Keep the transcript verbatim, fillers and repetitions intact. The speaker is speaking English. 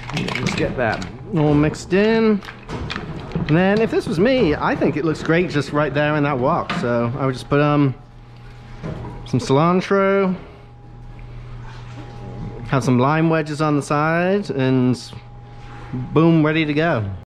Just get that all mixed in. And then if this was me, I think it looks great just right there in that wok. So I would just put um some cilantro, have some lime wedges on the side, and boom, ready to go.